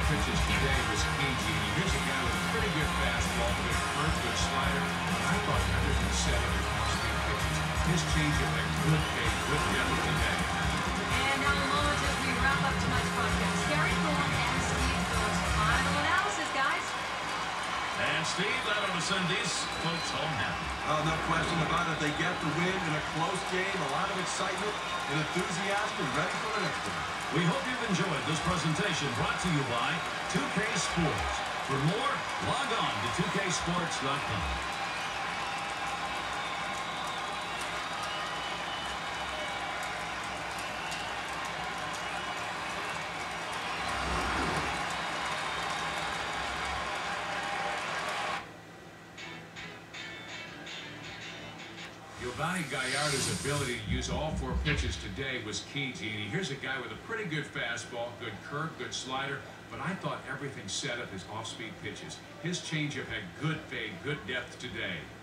pitches today was key, Genie. Here's a guy with a pretty good fastball, good curve, good slider. I thought everything set up his off-speed pitches. His changeup had good pace, good depth today. And now a moment as we wrap up tonight's podcast. Gary Thorne and Steve Phillips. Final analysis, guys. And Steve, that'll send these folks home happy. Oh, no question about it. They get the win in a close game, a lot of excitement and enthusiasm, ready for the next one. We hope you've enjoyed this presentation brought to you by 2K Sports. For more, log on to 2ksports.com. Giovanni Gallardo's ability to use all four pitches today was key, Genie. Here's a guy with a pretty good fastball, good curve, good slider, but I thought everything set up his off-speed pitches. His changeup had good fade, good depth today.